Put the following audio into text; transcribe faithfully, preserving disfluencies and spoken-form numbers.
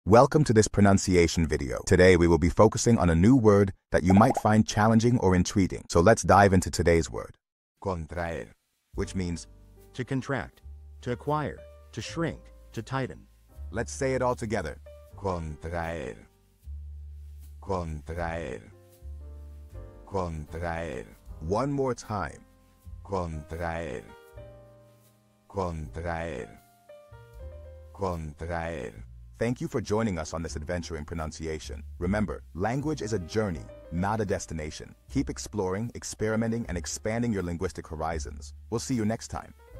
Welcome to this pronunciation video. Today we will be focusing on a new word that you might find challenging or intriguing. So let's dive into today's word. Contraer, which means To contract, to acquire, to shrink, to tighten. let's say it all together. Contraer. Contraer. Contraer. One more time. Contraer. Contraer. Contraer. Thank you for joining us on this adventure in pronunciation. Remember, language is a journey, not a destination. Keep exploring, experimenting, and expanding your linguistic horizons. We'll see you next time.